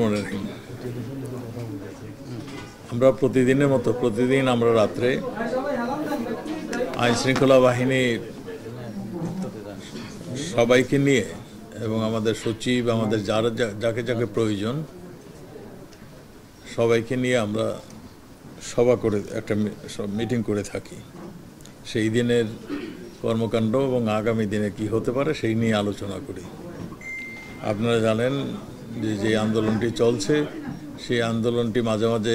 রহিম। আমরা প্রতিদিনের মতো প্রতিদিন আমরা রাত্রে আইনশৃঙ্খলা বাহিনীর সবাইকে নিয়ে এবং আমাদের সচিব, আমাদের যাকে যাকে প্রয়োজন সবাইকে নিয়ে আমরা সভা করে একটা মিটিং করে থাকি। সেই দিনের কর্মকাণ্ড এবং আগামী দিনে কি হতে পারে সেই নিয়ে আলোচনা করি। আপনারা জানেন যে আন্দোলনটি চলছে, সেই আন্দোলনটি মাঝে মাঝে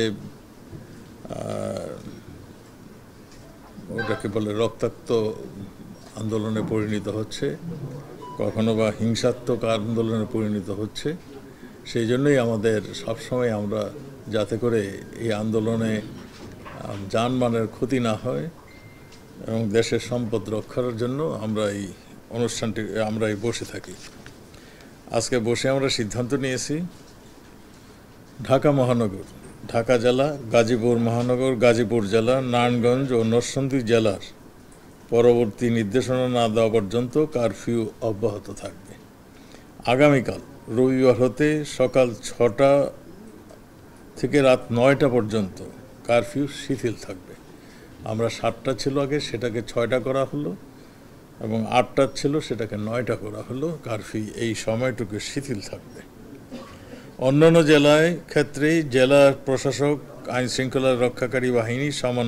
ওটাকে বলে রক্তাক্ত আন্দোলনে পরিণত হচ্ছে, কখনো বা হিংসাত্মক আন্দোলনে পরিণত হচ্ছে। সেই জন্যই আমাদের সবসময় আমরা যাতে করে এই আন্দোলনে জানমালের ক্ষতি না হয় এবং দেশের সম্পদ রক্ষার জন্য আমরা এই অনুষ্ঠানটি আমরা বসে থাকি। আজকে বসে আমরা সিদ্ধান্ত নিয়েছি ঢাকা মহানগর, ঢাকা জেলা, গাজীপুর মহানগর, গাজীপুর জেলা, নারায়ণগঞ্জ ও নরসিংদী জেলার পরবর্তী নির্দেশনা না দেওয়া পর্যন্ত কারফিউ অব্যাহত থাকবে। আগামীকাল রবিবার হতে সকাল 6টা থেকে রাত 9টা পর্যন্ত কারফিউ শিথিল থাকবে। আমরা 7টা ছিল আগে, সেটাকে 6টা করা হলো এবং 8টা ছিল সেটাকে 9টা করা হলো। কারফিউ এই সময়টুকু শিথিল থাকবে। অন্যান্য জেলায় ক্ষেত্রেই জেলা প্রশাসক, আইন শৃঙ্খলা রক্ষাকারী বাহিনী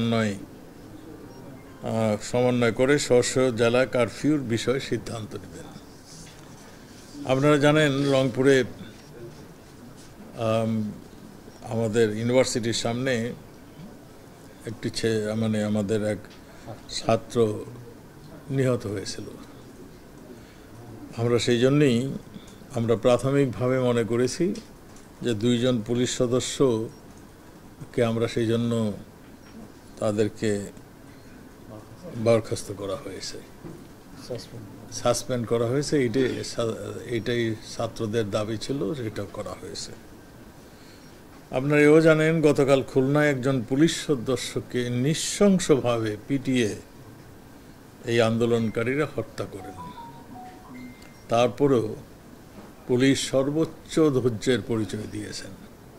সমন্বয় করে স্ব জেলায় কারফিউর বিষয়ে সিদ্ধান্ত নেবেন। আপনারা জানেন রংপুরে আমাদের ইউনিভার্সিটির সামনে একটি আমাদের এক ছাত্র নিহত হয়েছিল। আমরা সেই জন্যই আমরা প্রাথমিকভাবে মনে করেছি যে 2 জন পুলিশ সদস্যকে আমরা সেই জন্য তাদেরকে বরখাস্ত করা হয়েছে, সাসপেন্ড করা হয়েছে। এইটাই ছাত্রদের দাবি ছিল, সেটা করা হয়েছে। আপনারা এও জানেন গতকাল খুলনায় একজন পুলিশ সদস্যকে নৃশংসভাবে পিটিয়ে এই আন্দোলনকারীরা হত্যা করেন। তারপরেও পুলিশ সর্বোচ্চ ধৈর্যের পরিচয় দিয়েছেন।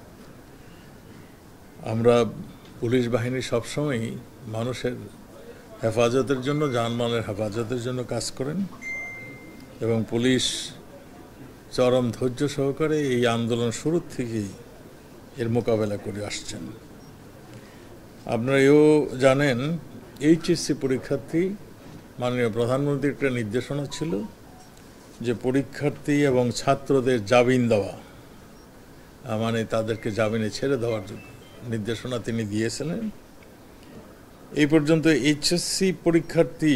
আমরা পুলিশ বাহিনী সবসময় মানুষের হেফাজতের জন্য, জানমালের হেফাজতের জন্য কাজ করেন এবং পুলিশ চরম ধৈর্য সহকারে এই আন্দোলন শুরু থেকেই এর মোকাবেলা করে আসছেন। আপনারা এও জানেন এইচএসসি পরীক্ষার্থী, মাননীয় প্রধানমন্ত্রীর একটা নির্দেশনা ছিল যে পরীক্ষার্থী এবং ছাত্রদের জামিন দেওয়া, তাদেরকে জামিনে ছেড়ে দেওয়ার নির্দেশনা তিনি দিয়েছিলেন। এই পর্যন্ত এইচএসসি পরীক্ষার্থী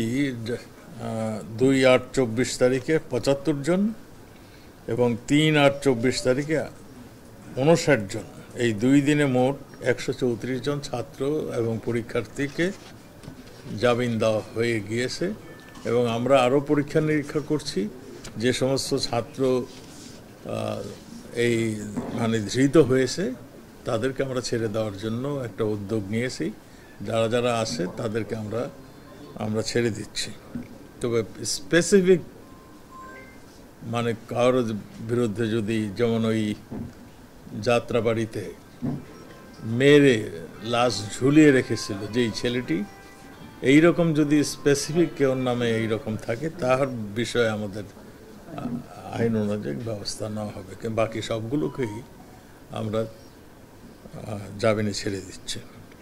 2/8/24 তারিখে 75 জন এবং 3/8/24 তারিখে 59 জন, এই 2 দিনে মোট 134 জন ছাত্র এবং পরীক্ষার্থীকে জামিন দেওয়া হয়ে গিয়েছে। এবং আমরা আরও পরীক্ষা নিরীক্ষা করছি, যে সমস্ত ছাত্র এই ধৃত হয়েছে তাদেরকে আমরা ছেড়ে দেওয়ার জন্য একটা উদ্যোগ নিয়েছি। যারা যারা আসে তাদেরকে আমরা ছেড়ে দিচ্ছি। তবে স্পেসিফিক কারোর বিরুদ্ধে যদি, যেমন ওই যাত্রাবাড়িতে মেরে লাশ ঝুলিয়ে রেখেছিল যেই ছেলেটি, এইরকম যদি স্পেসিফিক কেউ নামে এইরকম থাকে, তার বিষয়ে আমাদের আইন অনুযায়ী ব্যবস্থা নেওয়া হবে। বাকি সবগুলোকেই আমরা জামিনে ছেড়ে দিচ্ছি।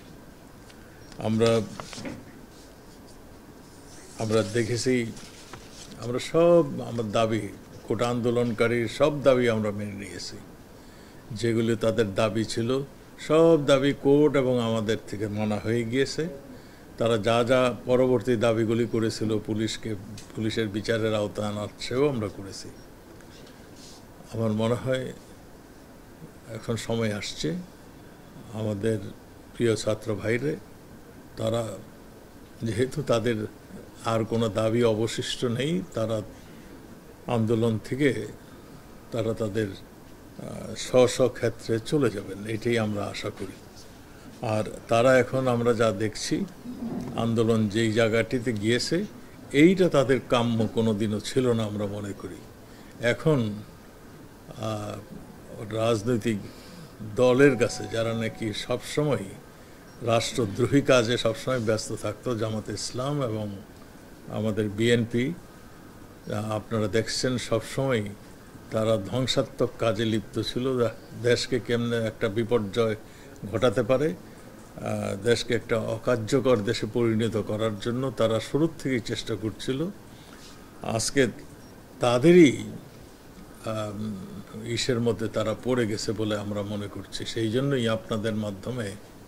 আমরা দেখেছি, আমরা সব আমার দাবি, কোটা আন্দোলনকারীর সব দাবি আমরা মেনে নিয়েছি। যেগুলি তাদের দাবি ছিল সব দাবি কোর্ট এবং আমাদের থেকে মানা হয়ে গিয়েছে। তারা যা যা পরবর্তী দাবিগুলি করেছিল পুলিশের বিচারের আওতায় আনার, সেও আমরা করেছি। আমার মনে হয় এখন সময় আসছে আমাদের প্রিয় ছাত্র ভাইরে, তারা যেহেতু তাদের আর কোনো দাবি অবশিষ্ট নেই, তারা আন্দোলন থেকে তাদের স্ব ক্ষেত্রে চলে যাবেন, এটাই আমরা আশা করি। আর তারা এখন আমরা যা দেখছি, আন্দোলন যেই জায়গাটিতে গিয়েছে এইটা তাদের কাম্য কোনো দিনও ছিল না আমরা মনে করি। এখন রাজনৈতিক দলের কাছে, যারা নাকি সবসময় রাষ্ট্রদ্রোহী কাজে সবসময় ব্যস্ত থাকতো, জামাতে ইসলাম এবং আমাদের বিএনপি, আপনারা দেখছেন সবসময় তারা ধ্বংসাত্মক কাজে লিপ্ত ছিল। দেশকে কেমনে একটা বিপর্যয় ঘটাতে পারে, দেশকে একটা অকার্যকর দেশে পরিণত করার জন্য তারা শুরুর থেকেই চেষ্টা করছিল। আজকে তাদেরই ইসের মধ্যে তারা পড়ে গেছে বলে আমরা মনে করছি। সেই জন্যই আপনাদের মাধ্যমে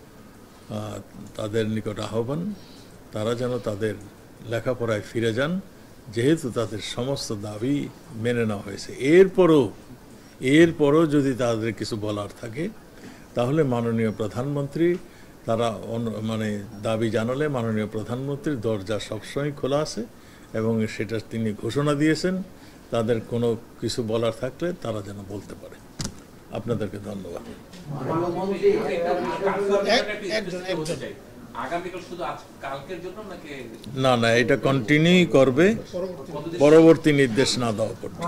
তাদের নিকট আহ্বান, তারা যেন তাদের লেখাপড়ায় ফিরে যান, যেহেতু তাদের সমস্ত দাবি মেনে নেওয়া হয়েছে। এরপরও যদি তাদের কিছু বলার থাকে তাহলে মাননীয় প্রধানমন্ত্রী, তারা মানে দাবি জানালে মাননীয় প্রধানমন্ত্রীর দরজা সবসময় খোলা আছে এবং সেটা তিনি ঘোষণা দিয়েছেন। তাদের কোনো কিছু বলার থাকলে তারা যেন বলতে পারে। আপনাদেরকে ধন্যবাদ। না না, এটা কন্টিনিউ করবে পরবর্তী নির্দেশ না দেওয়া পর্যন্ত।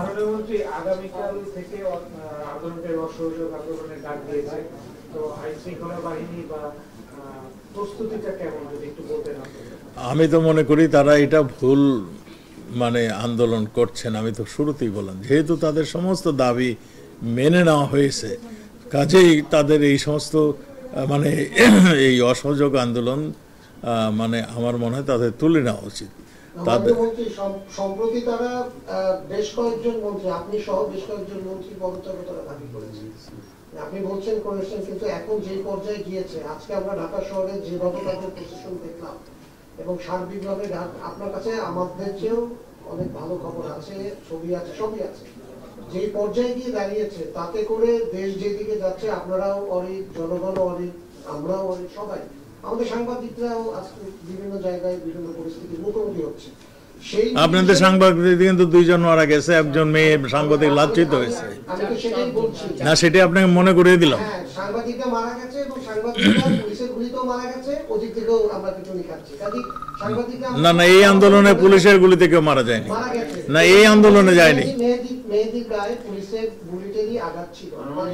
আমি তো মনে করি তারা এটা ভুল মানে আন্দোলন করছেন। আমি তো শুরুতেই বললাম, যেহেতু তাদের সমস্ত দাবি মেনে নেওয়া হয়েছে, কাজেই তাদের এই সমস্ত মানে এই অসহযোগ আন্দোলন মানে আমার মনে হয় তাদের তুলে নেওয়া উচিত। তাদের সম্প্রতি তারা বেশ কয়েকজন মন্ত্রী, আপনি সহ বেশ কয়েকজন মন্ত্রী পদত্যাগ তারা দাবি করেছেন, আপনি বলছেন করেছেন, কিন্তু এখন যে পর্যায়ে গিয়েছে, আজকে আমরা ঢাকা শহরে যেভাবে তাদের প্রশাসন দেখলাম এবং সার্বিকভাবে আপনার কাছে আমাদের চেয়েও অনেক ভালো খবর আছে, ছবি আছে, সবই আছে, যেই পর্যায়ে গিয়ে দাঁড়িয়েছে, তাতে করে দেশ যেদিকে যাচ্ছে আপনারাও অনেক, জনগণ অনেক, আমরাও অনেক, সবাই, আমাদের সাংবাদিকরাও আজকে বিভিন্ন জায়গায় বিভিন্ন পরিস্থিতির মুখোমুখি হচ্ছে। আপনাদের সাংবাদিক কিন্তু দুইজন মারা গেছে, একজন মেয়ে সাংবাদিক লাঞ্ছিত হয়েছে। না, সেটা আপনাকে মনে করিয়ে দিলাম। সাংবাদিকরা মারা গেছে এবং সাংবাদিকরা পুলিশের গুলিতেও মারা গেছে, ওদিক থেকেও আমরা কিছু খাচ্ছি। না না, এই আন্দোলনে পুলিশের গুলিতে কেউ মারা যায়নি। না, এই আন্দোলনে যায়নি। মেহেদীর গায়ে পুলিশের বুলেটেরই আঘাত ছিল।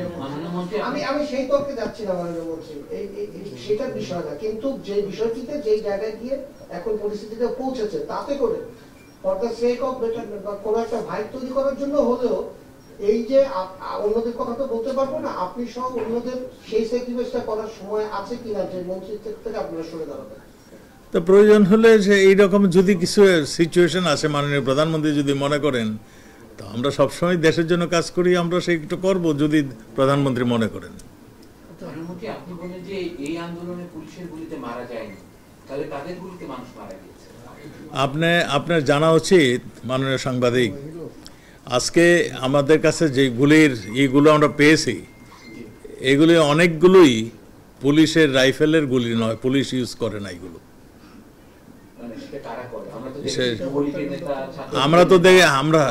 আমি সেই তর্কে যাচ্ছি না মাননীয় মন্ত্রী, সেটার বিষয় না, কিন্তু যে বিষয়টিতে যেই জায়গায় গিয়ে এখন পরিস্থিতিতে পৌঁছেছে, তাতে করে for the sake of betterment বা কোনো একটা ভাইব তৈরি করার জন্য হলেও এই যে অন্যদের কথা তো বলতে পারবো না, আপনি সহ অন্যদের সেই স্যাক্রিফাইসটা করার সময় আছে কিনা যে মন্ত্রীর থেকে আপনারা সরে দাঁড়াবেন। তো প্রয়োজন হলে যে এইরকম যদি কিছু সিচুয়েশন আসে, মাননীয় প্রধানমন্ত্রী যদি মনে করেন, তো আমরা সবসময় দেশের জন্য কাজ করি, আমরা সেইটা করব যদি প্রধানমন্ত্রী মনে করেন। আপনি বলেন যে এই আন্দোলনে পুলিশের গুলিতে মারা যায়নি, তাহলে কাদের গুলিতে মানুষ মারা গিয়েছে? আপনার জানা উচিত মাননীয় সাংবাদিক, আজকে আমাদের কাছে যে গুলির এইগুলো আমরা পেয়েছি, এগুলি অনেকগুলোই পুলিশের রাইফেলের গুলি নয়, পুলিশ ইউজ করে না এগুলো। আমরা তো দেখে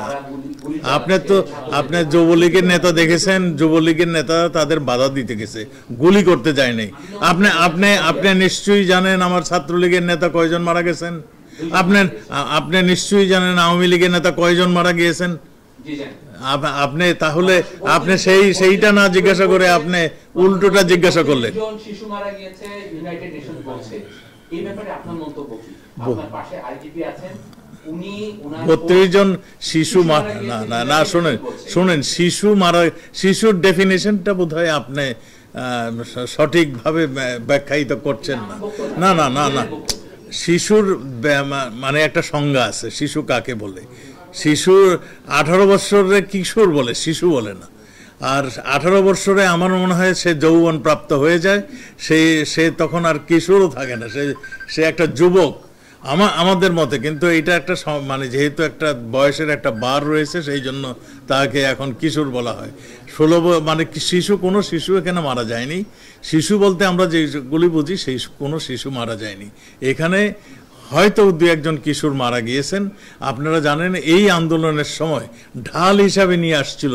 আপনার যুবলীগের নেতা দেখেছেন, যুবলীগের নেতা তাদের বাধা দিতে গেছে, গুলি করতে যায় নাই। আপনি নিশ্চয়ই জানেন আমার ছাত্রলীগের নেতা কয়জন মারা গেছেন, আপনি নিশ্চয়ই জানেন আওয়ামী লীগের নেতা কয়জন মারা গিয়েছেন। আপনি তাহলে আপনি সেইটা না জিজ্ঞাসা করে আপনি উল্টোটা জিজ্ঞাসা করলেন। শিশু মারা গিয়েছে, ইউনাইটেড নেশন বলছে, এই ব্যাপারে আপনার মন্তব্য কি? আপনার পাশে আইজিপি আছেন, উনি 32 জন শিশু মারা, না শুনেন শিশুর ডেফিনেশনটা বোধহয় আপনি সঠিকভাবে ব্যাখ্যায়িত করছেন না। না না না, শিশুর মানে একটা সংজ্ঞা আছে, শিশু কাকে বলে। শিশু 18 বছরের কিশোর বলে, শিশু বলে না। আর 18 বছরে আমার মনে হয় সে যৌবন প্রাপ্ত হয়ে যায়, সে তখন আর কিশোরও থাকে না, সে একটা যুবক আমাদের মতে। কিন্তু এটা একটা মানে যেহেতু একটা বয়সের একটা বার রয়েছে, সেই জন্য তাকে এখন কিশোর বলা হয়। 16 মানে শিশু, কোনো শিশু এখানে মারা যায়নি। শিশু বলতে আমরা যেগুলি বুঝি সেই কোনো শিশু মারা যায়নি। এখানে হয়তো 2-1 কিশোর মারা গিয়েছেন। আপনারা জানেন এই আন্দোলনের সময় ঢাল হিসাবে নিয়ে আসছিল,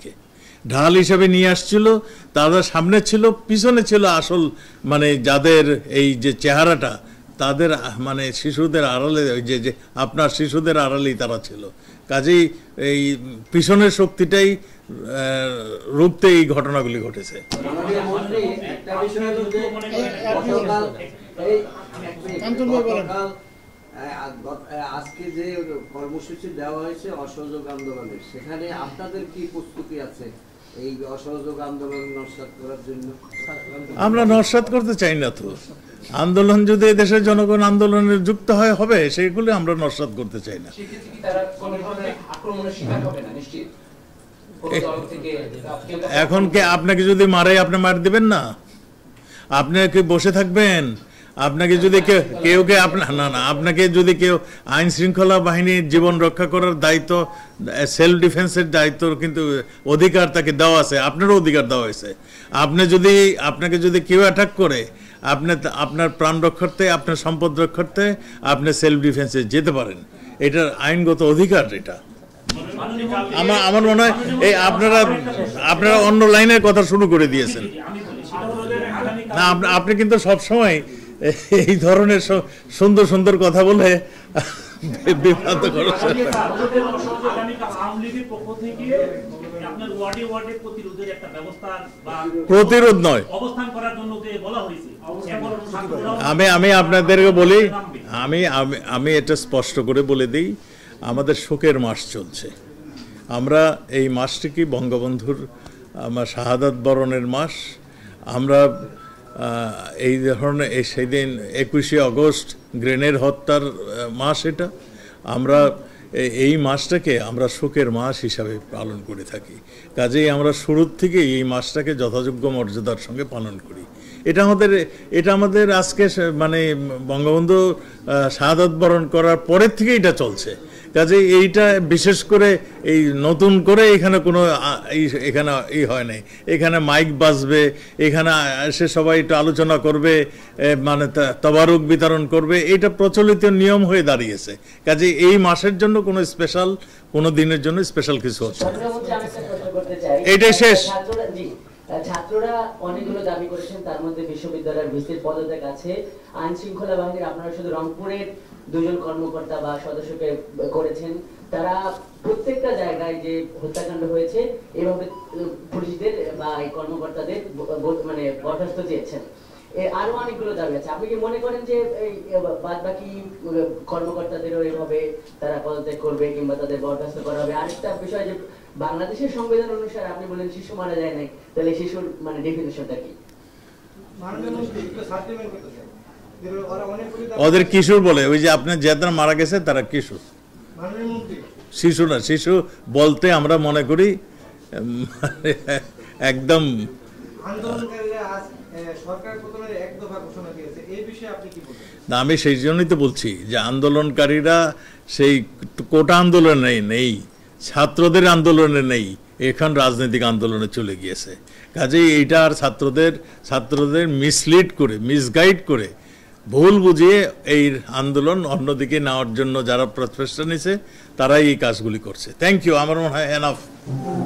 তাদের সামনে ছিল, পিছনে ছিল আসল মানে যাদের এই যে চেহারাটা, তাদের মানে শিশুদের আড়ালে, ওই যে আপনার শিশুদের আড়ালেই তারা ছিল। কাজেই এই পিছনের শক্তিটাই রুখতে এই ঘটনাগুলি ঘটেছে। আমাদের মধ্যে একটা বিষয় হচ্ছে গতকাল আজকে যে কর্মসূচি দেওয়া হয়েছে অসহযোগ আন্দোলনের, সেখানে আপনাদের কি প্রস্তুতি আছে এই অসহযোগ আন্দোলন নস্যাৎ করার জন্য? আমরা নস্যাৎ করতে চাই না তো। আন্দোলন যদি দেশের জনগণ আন্দোলনে যুক্ত হয় হবে, সেগুলো আমরা নস্যাৎ করতে চাই না। সেক্ষেত্রে কি তারা কোনোভাবে আক্রমণের শিকার হবে না নিশ্চিত? কোনো দল থেকে এখন কে আপনাকে যদি মারে আপনি মার দিবেন না? আপনি কি বসে থাকবেন? আপনাকে যদি কেউ না না, আপনাকে যদি কেউ আইন শৃঙ্খলা বাহিনীর জীবন রক্ষা করার দায়িত্ব, সেলফ ডিফেন্সের দায়িত্ব কিন্তু অধিকার তাকে দেওয়া আছে, আপনারও অধিকার দেওয়া হয়েছে। আপনাকে যদি কেউ অ্যাটাক করে, আপনার প্রাণ রক্ষার্থে, আপনার সম্পদ রক্ষার্থে আপনি সেলফ ডিফেন্সে যেতে পারেন, এটার আইনগত অধিকার। এটা আমার মনে হয় এই আপনারা অন্য লাইনের কথা শুরু করে দিয়েছেন। না, আপনি কিন্তু সবসময় এই ধরনের সুন্দর সুন্দর কথা বলে বিভ্রান্ত করছেন। প্রতিরোধ নয়, আমি আপনাদেরকে বলি, আমি এটা স্পষ্ট করে বলে দিই, আমাদের শোকের মাস চলছে। আমরা এই মাসটিকে বঙ্গবন্ধুর আমার শাহাদাত বরণের মাস। আমরা এই ধরনের সেদিন 21শে আগস্ট গ্রেনেড হত্যার মাস, এটা আমরা এই মাসটাকে আমরা শোকের মাস হিসাবে পালন করে থাকি। কাজেই আমরা শুরুর থেকে এই মাসটাকে যথাযোগ্য মর্যাদার সঙ্গে পালন করি। এটা আমাদের আজকে মানে বঙ্গবন্ধু শাহাদাত বরণ করার পরের থেকে এটা চলছে। কাজেই এইটা বিশেষ করে এই নতুন করে এখানে কোনো হয় নাই। এখানে মাইক বাজবে, এখানে এসে সবাই একটু আলোচনা করবে, মানে তবারুক বিতরণ করবে, এটা প্রচলিত নিয়ম হয়ে দাঁড়িয়েছে। কাজেই এই মাসের জন্য কোনো দিনের জন্য স্পেশাল কিছু হচ্ছে না। এটাই শেষ। ছাত্ররা অনেকগুলো দাবি করেছেন, তার মধ্যে বিশ্ববিদ্যালয়ের ভিসির পদত্যাগ আছে। আইন শৃঙ্খলা বাহিনীর আপনারা শুধু রংপুরের 2 জন কর্মকর্তা বা সদস্যকে করেছেন, তারা প্রত্যেকটা জায়গায় যে হত্যাকাণ্ড হয়েছে এভাবে পুলিশদের বা এই কর্মকর্তাদের মানে বরখাস্ত চেয়েছেন। আরো অনেকগুলো দাবি আছে। আপনি কি মনে করেন যে এই বাদ বাকি কর্মকর্তাদেরও এইভাবে তারা পদত্যাগ করবে কিংবা তাদের বরখাস্ত করা হবে? আরেকটা বিষয় যে বাংলাদেশের সংবিধান অনুসারে আপনি বলেন শিশু মারা যায় নাই, তাহলে শিশুর মানে ডেফিনিশনটা কি? ওদের কিশোর বলে, ওই যে আপনার যারা মারা গেছে তারা কিশোর, শিশু না। শিশু বলতে আমরা মনে করি একদম না। আমি সেই জন্যই তো বলছি যে আন্দোলনকারীরা সেই কোটা আন্দোলনে নেই, ছাত্রদের আন্দোলনে নেই, এখন রাজনৈতিক আন্দোলনে চলে গিয়েছে। কাজেই এইটা আর ছাত্রদের মিসলিড করে, মিসগাইড করে, ভুল বুঝিয়ে এই আন্দোলন অন্যদিকে নেওয়ার জন্য যারা প্রচেষ্টা নিছে তারাই এই কাজগুলি করছে। Thank you. আমার মনে হয় এনাফ।